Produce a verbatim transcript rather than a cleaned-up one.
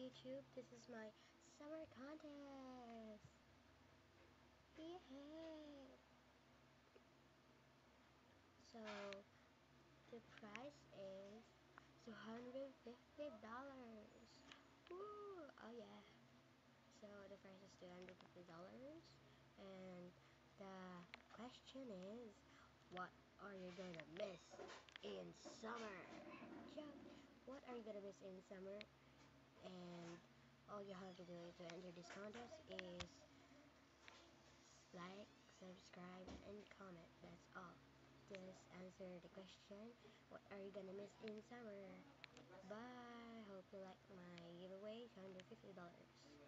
YouTube. This is my summer contest. Yeah. So the price is two hundred fifty dollars. Woo! Oh yeah. So the price is two hundred fifty dollars, and the question is, what are you gonna miss in summer? Yeah. What are you gonna miss in summer? And all you have to do to enter this contest is like, subscribe, and comment. That's all. Just answer the question, what are you gonna miss in summer? Bye. Hope you like my giveaway, two hundred fifty dollars.